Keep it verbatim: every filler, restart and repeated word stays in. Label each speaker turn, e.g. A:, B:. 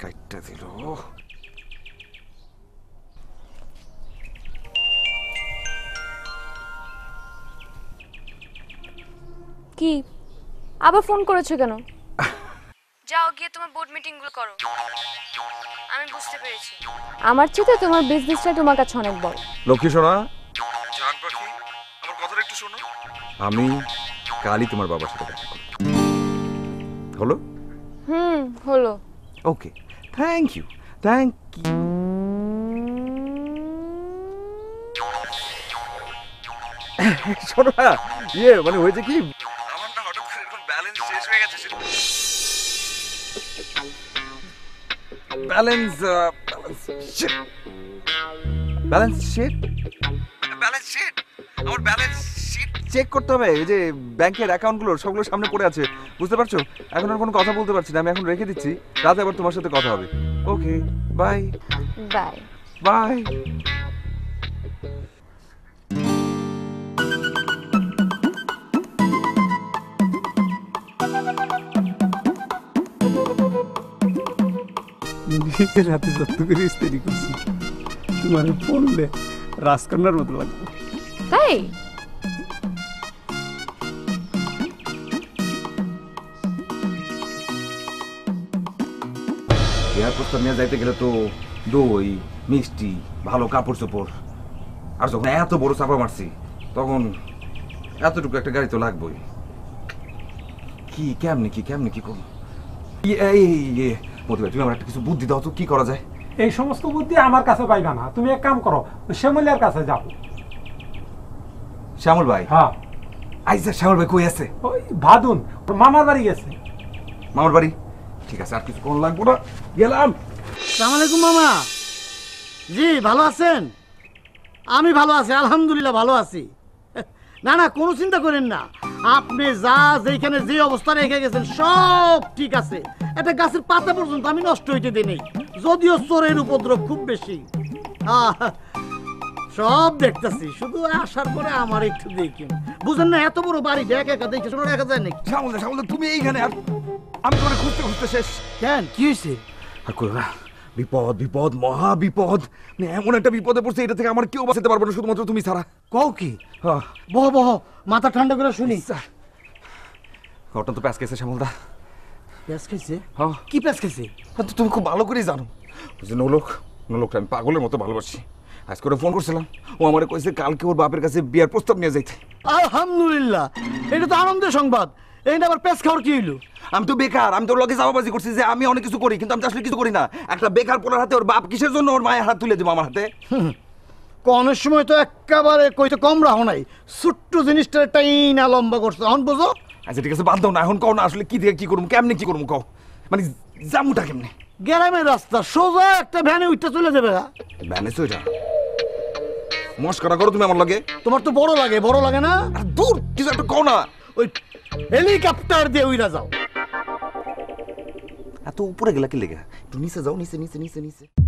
A: কাইটটা দিল।
B: কি আবার ফোন করেছো কেন? যাও গিয়ে তোমার বোর্ড মিটিং গুলো করো। আমি বুঝতে পেরেছি আমার চেয়ে তোমার বিজনেসটা তোমার কাছে অনেক বড়।
A: লক্ষ্মী সোনা, জান পাখি, আমার কথাটা একটু শোনো। আমি কালই তোমার বাবার সাথে দেখা করব। হলো?
B: হুম হলো।
A: Okay, thank you thank you. শোনো না, ইয়ে মানে হয়েছে কি, আমার না হঠাৎ করে এরকম ব্যালেন্স শেষ হয়ে গেছে। Balance sheet balance sheet balance sheet আমার ব্যালেন্স শিট চেক করতে হবে। এই যে ব্যাংকের অ্যাকাউন্টগুলো সবগুলো সামনে পড়ে আছে, বুঝতে পারছো? এখন আর কোনো কথা বলতে পারছি না, আমি এখন রেখে দিচ্ছি, রাতে আবার তোমার সাথে কথা হবে। Okay bye
B: bye
A: bye.
C: নিজের হাতে যত্ন করে ইস্তেরি করছি, তোমার পড়লে রাজকন্যার মতো লাগবে।
B: তাই
A: বিয়ার প্রস্তাব নিয়ে যাইতে গেলে তো দই মিষ্টি ভালো কাপড় চোপড়, আর যখন এত বড় চাপা মারছি তখন এতটুকু একটা গাড়ি তো লাগবেই। কি কেমনি কি কেমনি কি করবো? মতি ভাই, তুমি আমার একটা কিছু বুদ্ধি দাও তো, কি করা যায়?
C: এই সমস্ত বুদ্ধি আমার কাছে পাইবা না, তুমি এক কাম করো, শ্যামলিয়ার কাছে যাও।
A: শ্যামল ভাই?
C: হ্যাঁ।
A: আইসা শ্যামল ভাই কই আছে?
C: ওই ভাদুন মামার বাড়ি গেছে।
A: মামার বাড়ি? ঠিক আছে, আর কিছু কোন লাগবো না, গেলাম।
D: আসসালামু আলাইকুম মামা। জি ভালো আছেন? আমি ভালো আছি, আলহামদুলিল্লাহ ভালো আছি। না না কোনো চিন্তা করেন না, আপনি যা যেখানে যে অবস্থা রেখে গেছেন সব ঠিক আছে। একটা গাছের পাতা পর্যন্ত আমি নষ্ট হইতে দিই নেই, যদিও চোরের উপদ্রব খুব বেশি। আহ, সব দেখতেছি, শুধু আসার পরে আমার একটু দেখেন, বুঝেন না এত বড় বাড়ি একা একা দেখে শোনো দেখা যায় নাকি?
A: শ্যামল দা, শ্যামল দা, তুমি এইখানে, আর আমি তোমার খুঁজতে খুঁজতে শেষ।
D: কেন কি হয়েছে?
A: আর করো না, বিপদ বিপদ মহা বিপদ, মানে এমন একটা বিপদে পড়ছে, এটা থেকে আমার কেউ বাঁচাতে পারবে না, শুধুমাত্র তুমি ছাড়া।
D: কও কি?
A: হ্যাঁ।
D: বহ বহ, মাথা ঠান্ডা করে শুনি।
A: ঘটনা তো প্যাঁচ খেয়েছে শ্যামলদা।
D: প্যাঁচ খাইছে?
A: হ্যাঁ।
D: কি প্যাঁচ খাইছে?
A: তো তুমি খুব ভালো করেই জানো যে নৌলোক, নৌলোকটা আমি পাগলের মতো ভালোবাসি। আজ করে ফোন করছিলাম, ও আমার কইছে কালকে ওর বাপের কাছে বিয়ার প্রস্তাব নিয়ে যাইতে।
D: আলহামদুলিল্লাহ, এটা তো আনন্দের সংবাদ। এইটা আবার প্যাঁচ খাওয়ার কি হইলো?
A: আমি তো বেকার, আমি তোর লগে চাপাবাজি করছি যে আমি অনেক কিছু করি, কিন্তু আমি আসলে কিছু করি না। একটা বেকার পোলার হাতে ওর বাপ কিসের জন্য ওর মায়ের হাত তুলে দেবো আমার হাতে?
D: কনের সময় তো একেবারে কইতে কম রাখো নাই, ছোট্ট জিনিসটা টাইনা লম্বা করছো, এখন বোঝো?
A: আচ্ছা ঠিক আছে, বাদ দাও না, এখন কও না আসলে কি দিয়ে কি করবো, কেমনি কি করবো কও, মানে জামুটা কেমনে?
D: গ্রামের রাস্তা সোজা একটা ভ্যানে উঠতে চলে যাবে।
A: ব্যানেস ওইটা মস্করা করো তুমি আমার লগে?
D: তোমার তো বড় লাগে, বড় লাগে না?
A: আর দূর কিছু একটা কও না।
D: ওই হেলিকপ্টার দিয়ে উইরা যাও।
A: এত উপরে গেলা কি লেগে? একটু নিচে যাও, নিচে নিচে নিচে নিচে